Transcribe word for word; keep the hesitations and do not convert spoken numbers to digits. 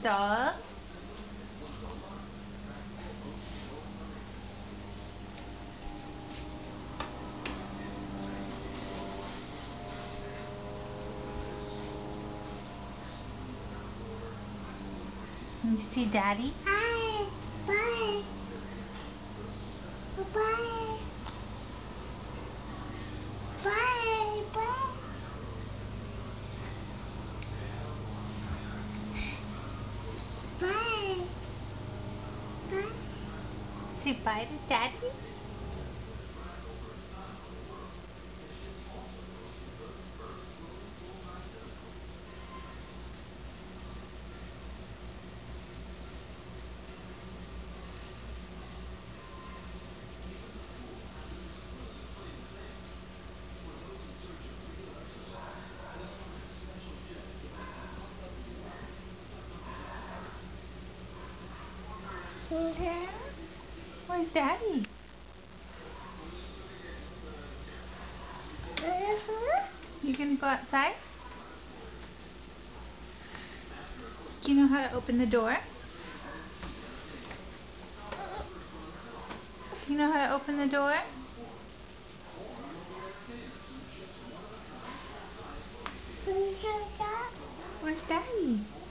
dog. Can you see Daddy? Hi. Bye. Bye. Bye. Bye. Bye. Bye. Say bye to Daddy. Okay. Where's Daddy? You gonna go outside? Do you know how to open the door? Do you know how to open the door? Where's Daddy?